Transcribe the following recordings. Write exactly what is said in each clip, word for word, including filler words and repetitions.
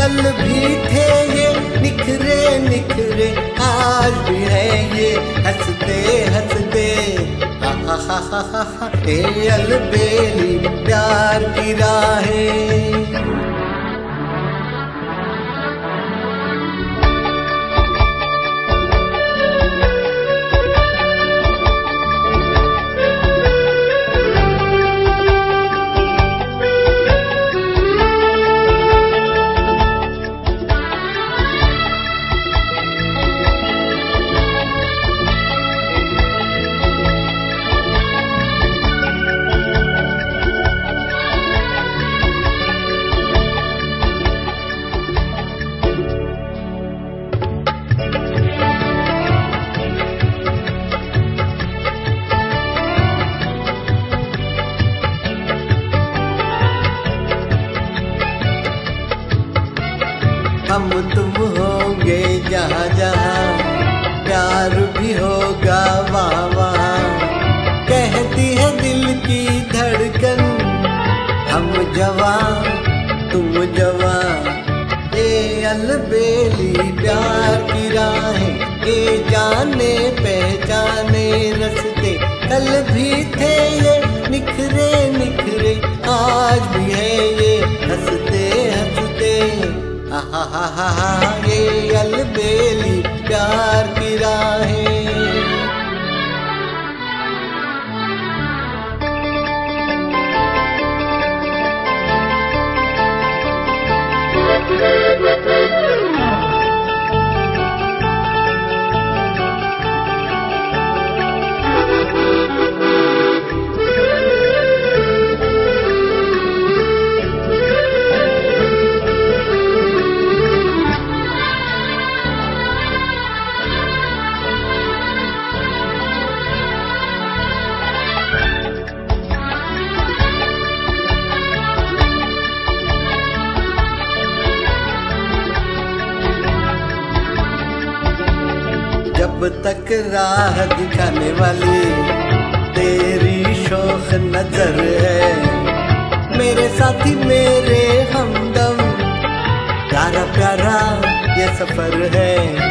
कल भी थे ये निखरे निखरे, आज भी है ये हंसते हंसते। हा हा हा हा हा हा, ए अलबेली प्यार की राहें। हम तुम होंगे जहाँ जहाँ, प्यार भी होगा वहाँ वहाँ। कहती है दिल की धड़कन, हम जवां तुम जवां। ये अलबेली प्यार की राहें, ये जाने पहचाने रस्ते। कल भी थे ये निखरे निखरे, आज भी है ये हंसते हंसते। हा हा हा हा हा, ये अलबेली प्यार की राहें। जब तक राह दिखाने वाली तेरी शोख नजर है, मेरे साथी मेरे हमदम, प्यारा प्यारा ये सफर है।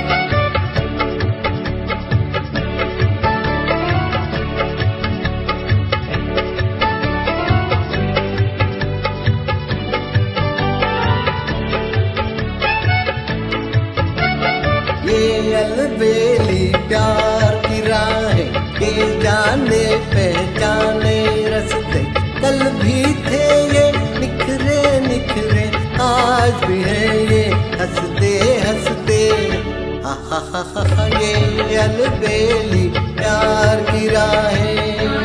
ये अलबेली प्यार की राहें, ये जाने पहचाने रस्ते। कल भी थे ये निखरे निखरे, आज भी है ये हंसते हंसते। हा हा हा हा हा, ये अलबेली प्यार की राहें।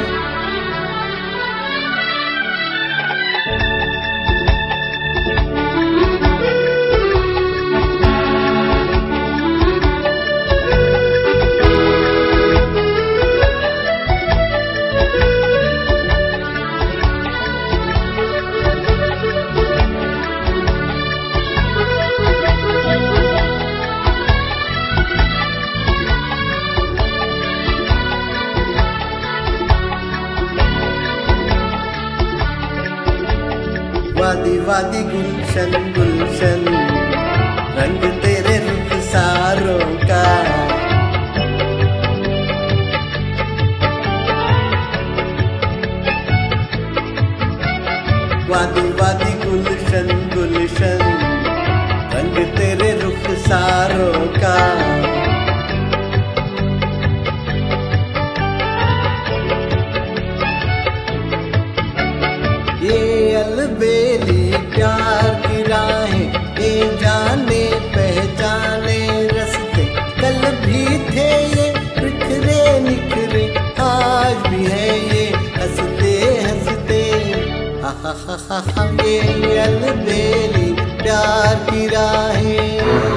वादी वादी गुलशन गुलशन, रंग तेरे रुखसारों का। वादी वादी गुलशन गुलशन, रंग तेरे रुखसारों का। ये अलबेली प्यार की राहें, ये जाने पहचाने रस्ते। कल भी थे ये निखरे निखरे, आज भी है ये हंसते हंसते। हा हा हा हा, ये अलबेली प्यार की राहें।